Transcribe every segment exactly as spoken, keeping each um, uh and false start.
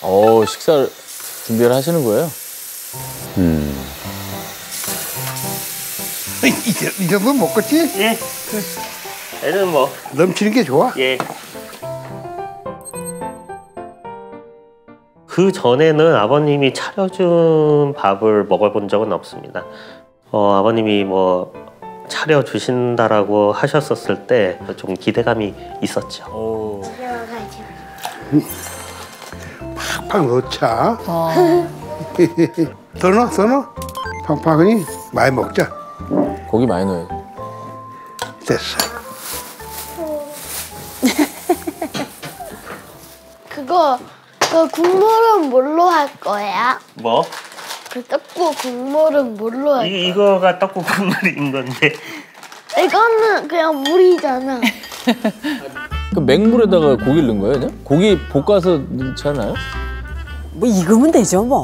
어, 식사를 준비를 하시는 거예요? 음. 이, 이 정도 먹겠지? 예. 애는 뭐. 넘치는 게 좋아. 예. 그 전에는 아버님이 차려준 밥을 먹어본 적은 없습니다. 어, 아버님이 뭐 차려주신다라고 하셨었을 때 좀 기대감이 있었죠. 오. 팍팍 넣자. 어. 더 넣어, 더 넣어. 팍팍하니 많이 먹자. 고기 많이 넣어요. 됐어. 그거 그 국물은 뭘로 할 거야? 뭐? 그 떡국 국물은 뭘로 할 거야? 이, 이거가 떡국 국물인 건데. 이거는 그냥 물이잖아. 그 맹물에다가 고기를 넣은 거예요, 그냥? 고기 볶아서 넣지 않아요? 뭐 익으면 되죠, 뭐.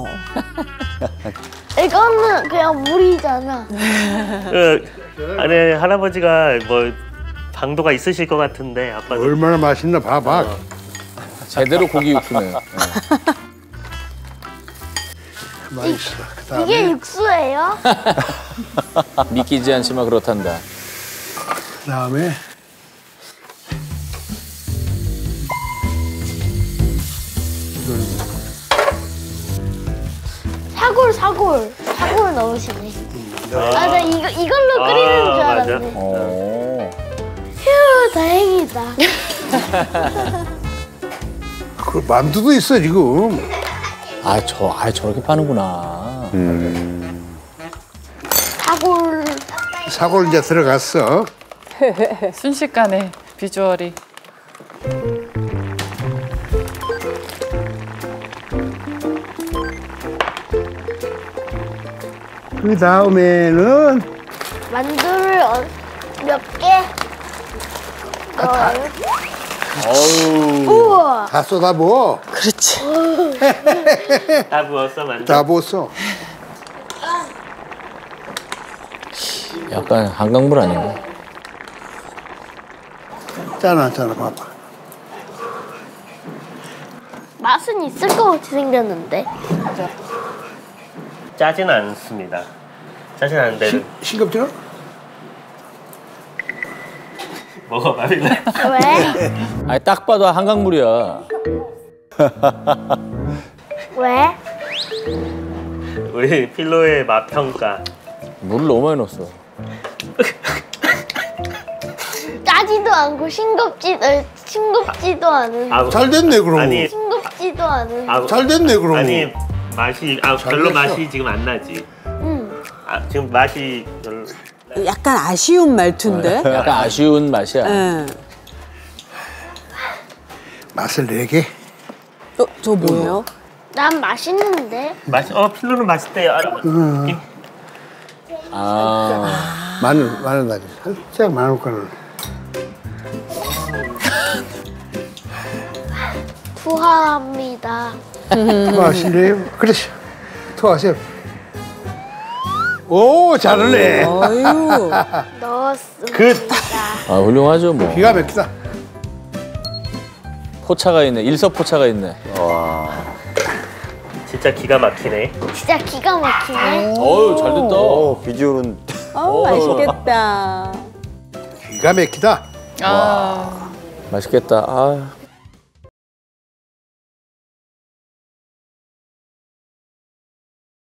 이거는 그냥 물이잖아. 그, 아니 할아버지가 뭐 방도가 있으실 것 같은데 아빠. 얼마나 맛있나 봐봐. 어. 제대로 고기 육수네. 어. 맛있어. 그다음에 이게 육수예요? 믿기지 않지만 그렇단다. 그다음에 사골 사골 사골 넣으시네. 아, 나 이거 이걸로 끓이는 줄 아, 알았네. 맞아. 오. 휴, 다행이다. 그 만두도 있어 지금. 아, 저, 아, 저렇게 파는구나. 음. 사골. 사골 이제 들어갔어. 순식간에 비주얼이. 그 다음에는 만두를 어, 몇 개 넣어요? 어우. 우와. 다 쏟아부어. 그렇지. 다 부었어 만두. 다 부었어. 약간 한강물 아닌가? 짜나 짜나 봐봐. 맛은 있을 것 같이 생겼는데. 짜진 않습니다. 짜진 않은데 시, 싱겁죠? 먹어봐 빌라. 왜? 아니, 딱 봐도 한강물이야. 왜? 우리 필로의 맛 평가. 물을 너무 많이 넣었어. 짜지도 않고 싱겁지도 싱겁지도 않은. 아, 잘 됐네 그럼. 아니, 싱겁지도 않은. 아, 잘 됐네 그럼. 아니 맛이 아 잘 별로 됐어. 맛이 지금 안 나지. 응. 아 지금 맛이 별로. 약간 아쉬운 말투인데? 약간 아쉬운 맛이야. 예. 맛을 내게. 어, 저 뭐예요? 난 맛있는데. 맛. 어 필로는 맛있대요. 아, 음. 아. 마늘 마늘 나지. 살짝 마늘 가루. 투하합니다. 맛있네요. 그렇지. 토하세요. 오 잘하네. 어유. 넣었습니다. 그 아, 훌륭하죠, 뭐. 기가 막히다. 포차가 있네. 일석포차가 있네. 와. 진짜 기가 막히네. 진짜 기가 막히네. 어유, 잘 됐다. 어, 비주얼은. 어, 맛있겠다. 기가 막히다. 아. 맛있겠다. 아.